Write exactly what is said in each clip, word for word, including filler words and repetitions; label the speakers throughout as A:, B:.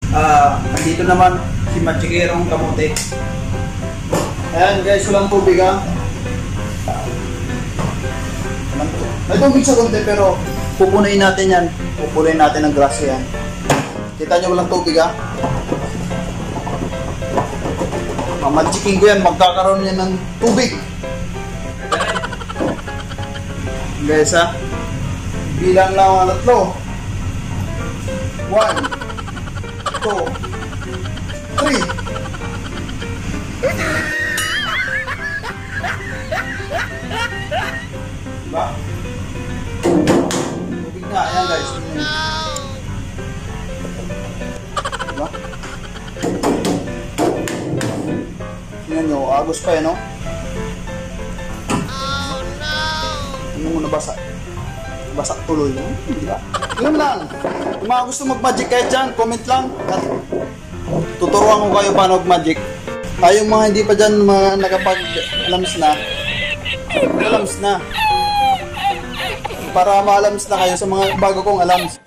A: Ah, dito naman si Machikirong Kamote. Ayan guys, walang tubig ha. May tubig sa konti pero pupunuin natin yan. Pupunuin natin ng grasya yan. Kita nyo walang tubig ha. Mamachiking ko yan, magkakaroon yan ng tubig. Guys ha, bilang lang ang tatlo. One, two, three. Diba? Tubig nga, ayan guys. Diba? Tingnan nyo, agos pa yan, no? Ano mo nabasa? Basak tuloy, no? Diba? Tingnan lang. Kung mga gusto mag-magic kayo dyan, comment lang. At tuturuan ko kayo paano mag-magic. Ay, yung mga hindi pa dyan mga nakapag-alams na, alams na. Para ma-alams na kayo sa mga bago kong alams.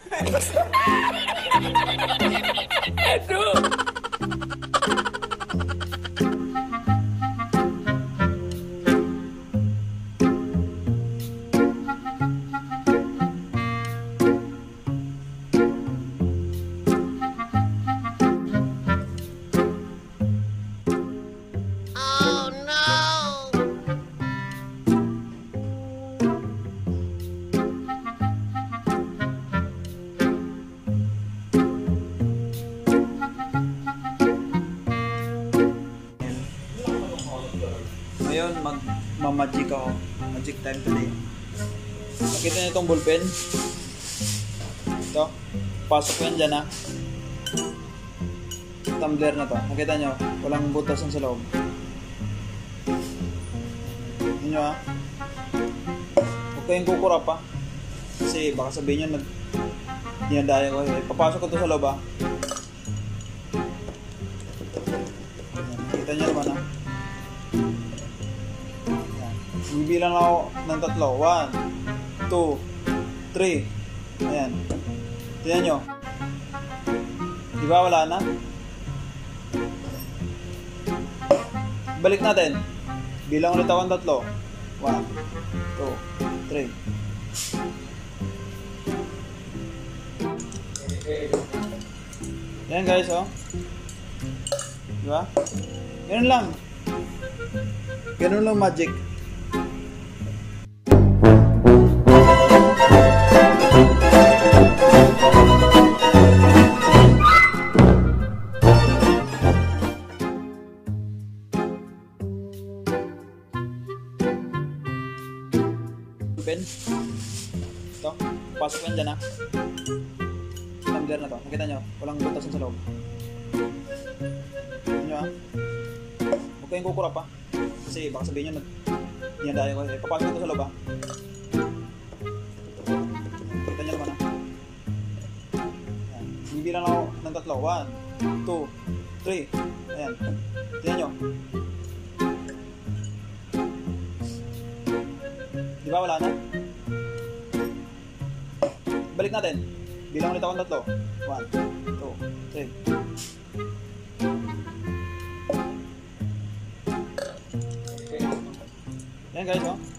A: Ngayon, mag-magic ako. Magic time today. Nakita niyo itong ballpen? Ito. Pasok ko yan dyan ha. Tumbler na to. Nakita niyo? Walang butasan sa loob. Tignan niyo ha. Huwag kayong kukura pa. Kasi baka sabihin niyo nag dinadaya ko. Papasok ko ito sa loob ha. Nakita niyo naman ha. Bibilang ako ng tatlo. One, two, three. Ayan. Tignan nyo. Diba wala na? Balik natin. Bilang ulit ako ng tatlo. One, two, three. Ayan guys, oh. Diba? Ganun lang. Ganun lang magic. Pen. Ito, pasok yan dyan ha. Tumbler na to. Nakita nyo, walang butasan sa loob. Nakita nyo ha. Huwag kayong kukurap ha. Kasi baka sabihin nyo, dinadaya ko. Papasok ito sa loob ha. Nakita nyo naman ha. Ayan. Bibilang ako ng tatlo. One, two, three. Ayan. Tignan nyo. Diba wala na? Balik natin. Bilang ulit ako ng tatlo. One, two, three. Yan guys, oh.